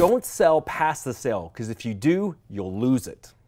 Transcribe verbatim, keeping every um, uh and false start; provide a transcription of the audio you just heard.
Don't sell past the sale, because if you do, you'll lose it.